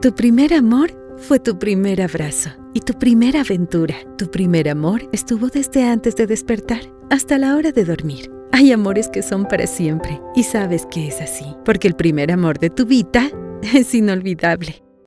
Tu primer amor fue tu primer abrazo y tu primera aventura. Tu primer amor estuvo desde antes de despertar hasta la hora de dormir. Hay amores que son para siempre y sabes que es así, porque el primer amor de tu vida es inolvidable.